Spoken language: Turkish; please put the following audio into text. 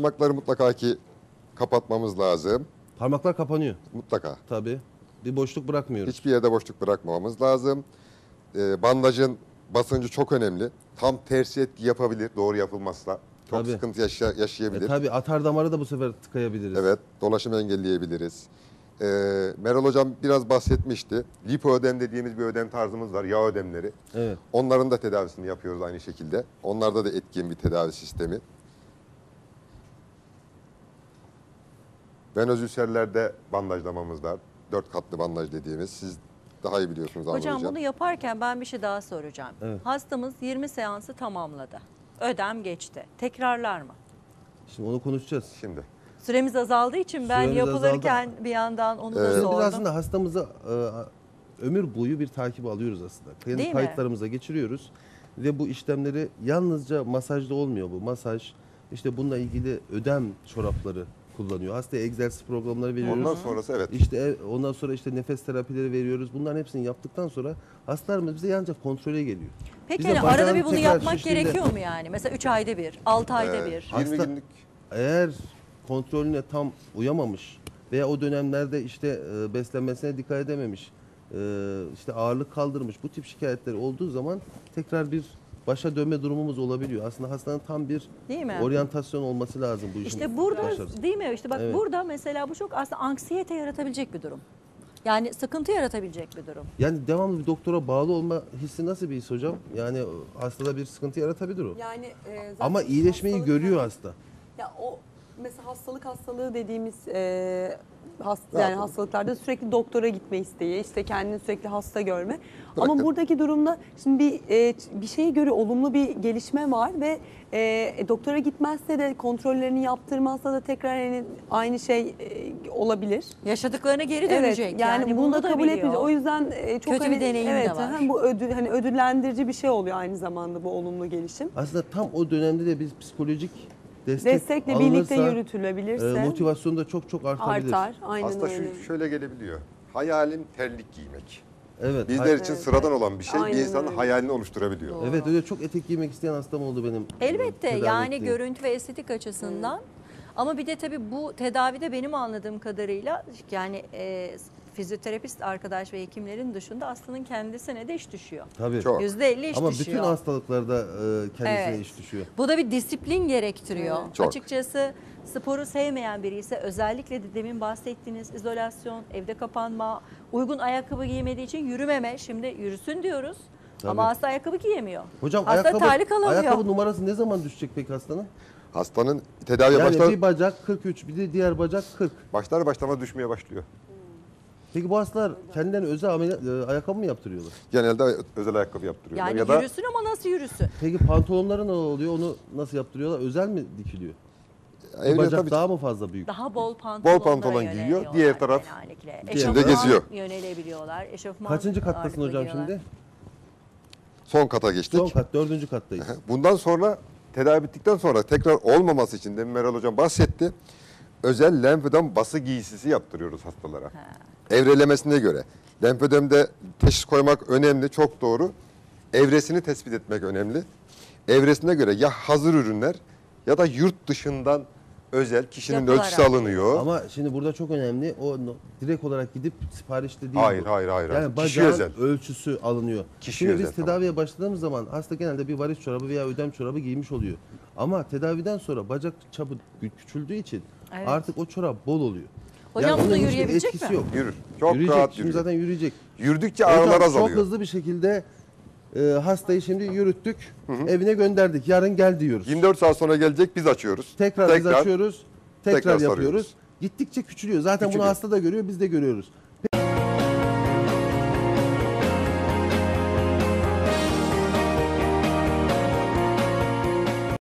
Parmakları mutlaka ki kapatmamız lazım. Parmaklar kapanıyor. Mutlaka. Tabii. Bir boşluk bırakmıyoruz. Hiçbir yerde boşluk bırakmamamız lazım. Bandajın basıncı çok önemli. Tam tersi etki yapabilir doğru yapılmazsa. Çok Tabii. sıkıntı yaşayabilir. Tabii atar damarı da bu sefer tıkayabiliriz. Evet, dolaşımı engelleyebiliriz. Meral Hocam biraz bahsetmişti. Lipoödem dediğimiz bir ödem tarzımız var, yağ ödemleri. Evet. Onların da tedavisini yapıyoruz aynı şekilde. Onlarda da etkin bir tedavi sistemi. Venöz ülserlerde bandajlamamız var. 4 katlı bandaj dediğimiz. Siz daha iyi biliyorsunuz Ahmet Hocam Hocam. bunu yaparken ben bir şey daha soracağım. Evet. Hastamız 20 seansı tamamladı. Ödem geçti. Tekrarlar mı? Şimdi onu konuşacağız. Şimdi Süremiz azaldığı için ben Süremiz yapılırken bir yandan onu da Şimdi sordum. biz aslında hastamıza ömür boyu bir takip alıyoruz aslında. Kendi Değil mi? kayıtlarımıza geçiriyoruz. Ve bu işlemleri yalnızca masajda olmuyor bu. Masaj, işte bununla ilgili ödem çorapları kullanıyor. Hastaya egzersiz programları veriyoruz. ondan sonrası evet. İşte ondan sonra işte nefes terapileri veriyoruz. Bunların hepsini yaptıktan sonra hastalarımız bize yalnızca kontrole geliyor. Peki Bize hani bacağın arada bir bunu tekrar yapmak şiştiğinde- gerekiyor mu yani? Mesela 3 ayda bir, 6 ayda bir. 20 Hasta- günlük Eğer kontrolüne tam uyamamış veya o dönemlerde işte beslenmesine dikkat edememiş, işte ağırlık kaldırmış, bu tip şikayetler olduğu zaman tekrar bir başa dönme durumumuz olabiliyor. Aslında hastanın tam bir Değil mi? oryantasyon olması lazım bu işin. İşte burada başarısı. değil mi? İşte bak Evet. burada mesela bu çok aslında anksiyete yaratabilecek bir durum. Yani sıkıntı yaratabilecek bir durum. Yani devamlı bir doktora bağlı olma hissi nasıl bir his hocam? Yani hastada bir sıkıntı yaratabilir o. Yani zaten Ama iyileşmeyi hastalık- görüyor hasta. Ya o mesela hastalığı dediğimiz yani hastalıklarda sürekli doktora gitme isteği, işte kendini sürekli hasta görme. Ama Bırakın. buradaki durumda şimdi bir şeye göre olumlu bir gelişme var ve doktora gitmezse de kontrollerini yaptırmazsa da tekrar yani aynı şey olabilir. Yaşadıklarına geri dönecek. Evet, yani bunu da kabul biliyor. etmeyecek. O yüzden çok Kötü bir deneyim de evet, var. Bu hani ödüllendirici bir şey oluyor aynı zamanda bu olumlu gelişim. Aslında tam o dönemde de biz psikolojik destek Destekle birlikte alınırsa, yürütülebilirse motivasyonu da çok artabilir. artar. Aynen hasta öyle. şöyle gelebiliyor. Hayalim terlik giymek. Evet. Bizler için sıradan olan bir şey bir Aynen insanın öyle. hayalini oluşturabiliyor. Evet, öyle çok etek giymek isteyen hastam oldu benim. Elbette tedavi yani ettiğim. görüntü ve estetik açısından. Ama bir de tabii bu tedavide benim anladığım kadarıyla yani fizyoterapist arkadaş ve hekimlerin dışında hastanın kendisine de iş düşüyor. Tabii. Çok. %50 iş Ama düşüyor. bütün hastalıklarda kendisine Evet. iş düşüyor. Bu da bir disiplin gerektiriyor. Çok. Açıkçası sporu sevmeyen biri ise özellikle de demin bahsettiğiniz izolasyon, evde kapanma, uygun ayakkabı giymediği için yürümeme. Şimdi yürüsün diyoruz ama Tabii. hasta ayakkabı giyemiyor. Hocam Hasta terlik alamıyor. ayakkabı numarası ne zaman düşecek peki hastanın? Hastanın tedaviye Yani bir bacak 43, bir de diğer bacak 40. başlamaz düşmeye başlıyor. Peki bu hastalar kendilerine özel ayakkabı mı yaptırıyorlar? Genelde özel ayakkabı yaptırıyorlar. Yani ya da yürüsün ama nasıl yürüsün? Peki pantolonları ne oluyor? Onu nasıl yaptırıyorlar? Özel mi dikiliyor? Bir evde bacak tabii daha mı fazla büyük? Daha bol pantolonlara pantolon giyiyor, yöneliyorlar diğer taraf genellikle. içinde Eşofman geziyor. Yönelebiliyorlar. Eşofman Kaçıncı kattasın ağırlıklı hocam giyiyorlar. şimdi? son kata geçtik. Son kat, 4. kattayız. Bundan sonra tedavi bittikten sonra tekrar olmaması için de Meral Hocam bahsetti. Özel lenfödem bası giysisi yaptırıyoruz hastalara. Evrelemesine göre. Lenfödemde teşhis koymak önemli, çok doğru. Evresini tespit etmek önemli. Evresine göre ya hazır ürünler ya da yurt dışından özel kişinin Yapılarak. ölçüsü alınıyor. Ama şimdi burada çok önemli. O direkt olarak gidip siparişte değil. Hayır, bu. hayır. Yani Kişi bacağın özel. ölçüsü alınıyor. Kişi Şimdi özel, biz tedaviye başladığımız zaman hasta genelde bir varis çorabı veya ödem çorabı giymiş oluyor. Ama tedaviden sonra bacak çapı küçüldüğü için Evet. artık o çorap bol oluyor. Hocam onun bunu hiçbir yürüyebilecek etkisi mi? yok. Yürür. Çok Yürüyecek. rahat Şimdi yürüyor. zaten yürüyecek. Yürüdükçe Hocam, ağrılar çok azalıyor. hızlı bir şekilde hastayı şimdi yürüttük. Evine gönderdik. Yarın gel diyoruz. 24 saat sonra gelecek, biz açıyoruz. Tekrar biz açıyoruz. Tekrar tekrar yapıyoruz. sarıyoruz. Gittikçe küçülüyor. Zaten bunu Küçülüyor. hasta da görüyor, biz de görüyoruz.